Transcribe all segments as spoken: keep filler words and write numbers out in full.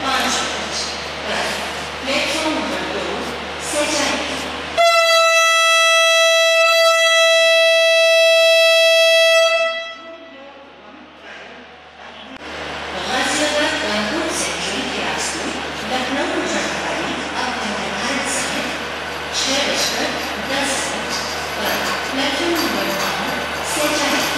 पाँच मिनट पर platform number दो से जाएगी। गाजियाबाद कानपुर सेंट्रल के रास्ते लखनऊ जंघई अब वंदे भारत समय छह बजकर दस मिनट पर प्लेटफॉर्म नंबर नौ से जाएगी।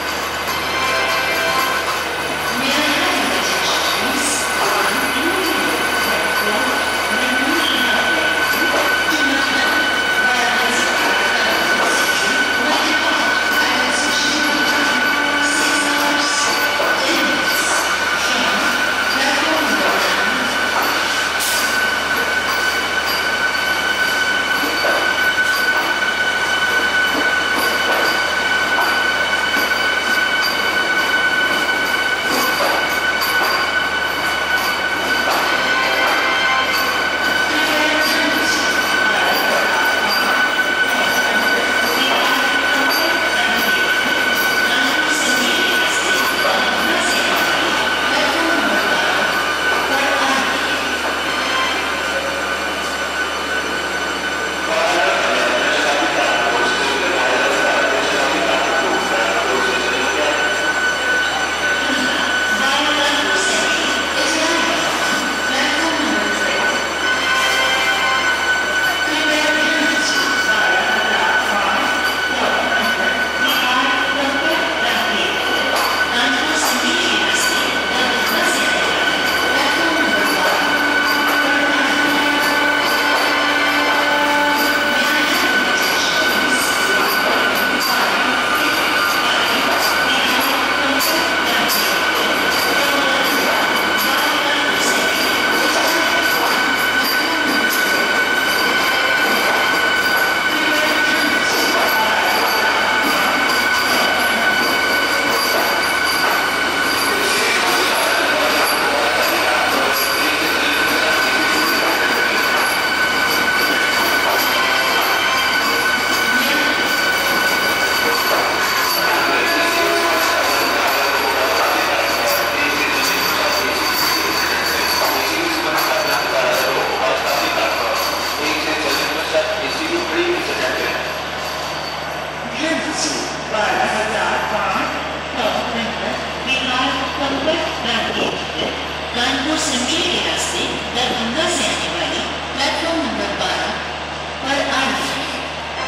कानपुर सेंट्रल के रास्ते दरभंगा से आने वाली प्लेटफॉर्म नंबर बारह पर आ रही है।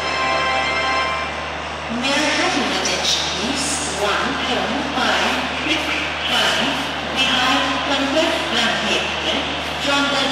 May I have your attention please? One from five, five, behind Kanpur from here from the